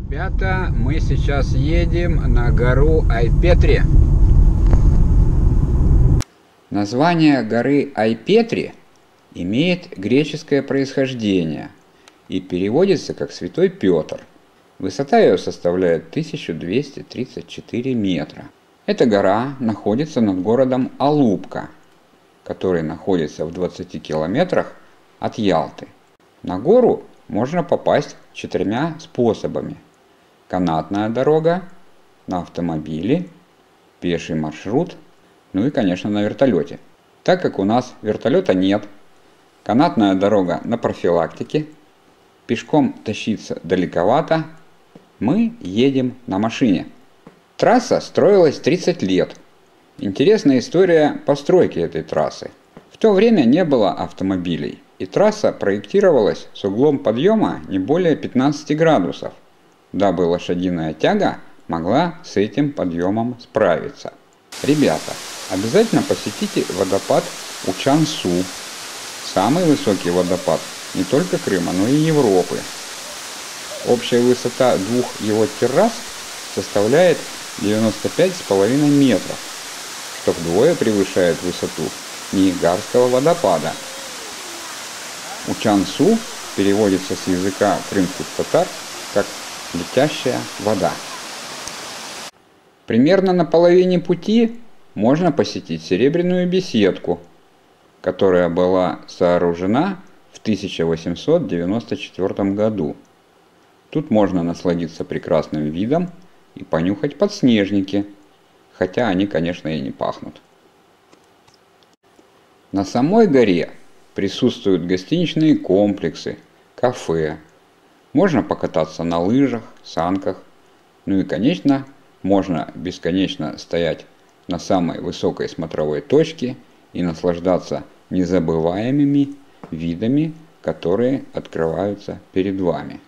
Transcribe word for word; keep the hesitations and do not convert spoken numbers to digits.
Ребята, мы сейчас едем на гору Айпетри. Название горы Айпетри имеет греческое происхождение и переводится как Святой Петр. Высота ее составляет тысяча двести тридцать четыре метра. Эта гора находится над городом Алупка, который находится в двадцати километрах от Ялты. На гору можно попасть четырьмя способами. Канатная дорога, на автомобиле, пеший маршрут, ну и, конечно, на вертолете. Так как у нас вертолета нет, канатная дорога на профилактике, пешком тащиться далековато, мы едем на машине. Трасса строилась тридцать лет. Интересная история постройки этой трассы. В то время не было автомобилей, и трасса проектировалась с углом подъема не более пятнадцати градусов, дабы лошадиная тяга могла с этим подъемом справиться. Ребята, обязательно посетите водопад Учан-Су. Самый высокий водопад не только Крыма, но и Европы. Общая высота двух его террас составляет девяносто пять с половиной метров, что вдвое превышает высоту Ниагарского водопада. Учан-Су переводится с языка крымских татар как «летящая вода». Примерно на половине пути можно посетить Серебряную беседку, которая была сооружена в тысяча восемьсот девяносто четвёртом году. Тут можно насладиться прекрасным видом и понюхать подснежники, хотя они, конечно, и не пахнут. На самой горе присутствуют гостиничные комплексы, кафе. Можно покататься на лыжах, санках. Ну и, конечно, можно бесконечно стоять на самой высокой смотровой точке и наслаждаться незабываемыми видами, которые открываются перед вами.